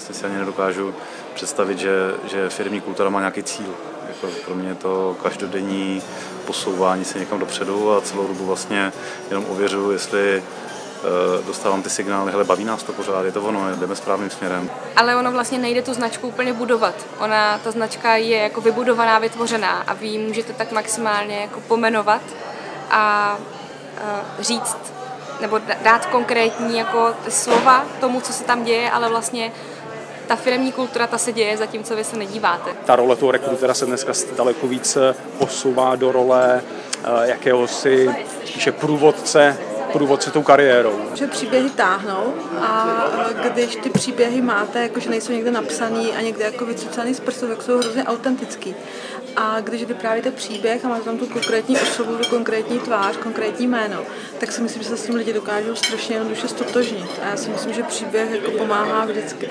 vlastně si ani nedokážu představit, že firmní kultura má nějaký cíl. Jako pro mě je to každodenní posouvání se někam dopředu a celou dobu vlastně jenom ověřuju, jestli dostávám ty signály, hele, baví nás to pořád, je to ono, jdeme správným směrem. Ale ono vlastně nejde tu značku úplně budovat. Ta značka je jako vybudovaná, vytvořená a vy ji můžete tak maximálně jako pomenovat a říct, nebo dát konkrétní jako slova tomu, co se tam děje, ale vlastně ta firemní kultura, ta se děje, zatímco vy se nedíváte. Ta role toho rekrutera se dneska daleko víc posouvá do role jakéhosi spíše průvodce tou kariérou. Že příběhy táhnou a když ty příběhy máte, jakože nejsou někde napsaný a někde jako vycucaný z prstu, tak jsou hrozně autentický. A když vyprávíte příběh a máte tam tu konkrétní osobu, tu konkrétní tvář, konkrétní jméno, tak si myslím, že se s tím lidi dokážou strašně jednoduše ztotožnit. A já si myslím, že příběh jako pomáhá vždycky.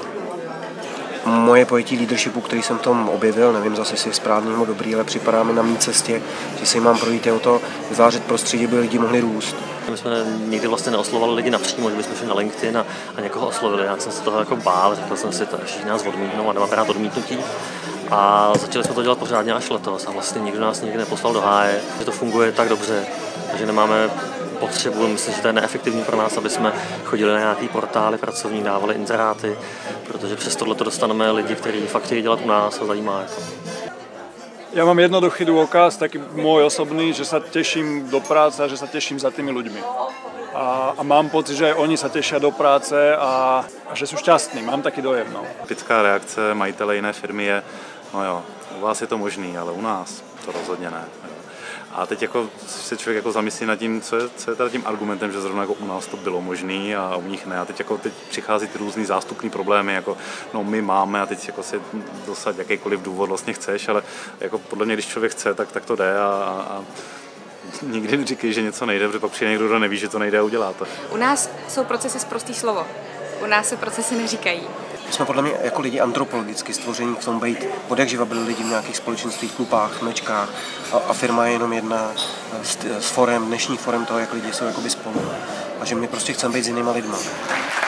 Moje pojetí leadershipu, který jsem tom objevil, nevím zase, jestli je správný nebo dobrý, ale připadá mi na mé cestě, že si mám projít o to vytvářet prostředí, aby lidi mohli růst. My jsme nikdy vlastně neoslovali lidi napřímo, že bychom šli na LinkedIn a někoho oslovili. Já jsem se toho jako bál, řekl jsem si, že nás odmítnou a nemám rád odmítnutí. A začali jsme to dělat pořádně až letos a vlastně nikdo nás nikdy neposlal do háje, že to funguje tak dobře, že nemáme potřebu, myslím, že to je neefektivní pro nás, aby jsme chodili na nějaký portály pracovní, dávali inzeráty, protože přes tohleto dostaneme lidi, kteří fakt chtějí dělat u nás a zajímá. Ja mám jednoduchý dôkaz, taký môj osobný, že sa teším do práce a že sa teším za tými ľuďmi. A mám pocit, že aj oni sa tešia do práce a že sú šťastní. Mám taký dojem. No. Typická reakce majitele jiné firmy je, no jo, u vás je to možný, ale u nás to rozhodně ne. A teď jako se člověk jako zamyslí nad tím, co je tady tím argumentem, že zrovna jako u nás to bylo možný a u nich ne. A teď přichází ty různý zástupný problémy, jako no my máme a teď jako si dosaď jakýkoliv důvod vlastně chceš, ale jako podle mě, když člověk chce, tak to jde a nikdy neříkej, že něco nejde, protože pak přijde někdo, kdo neví, že to nejde a udělá to. U nás jsou procesy z prostý slovo. U nás se procesy neříkají. My jsme podle mě jako lidi antropologicky stvoření k tomu být, od jak živa byli lidi v nějakých společenstvích, klubách, mlečkách a firma je jenom jedna z forem, dnešních forem toho, jak lidi jsou jakoby spolu. A že my prostě chceme být s jinýma lidma.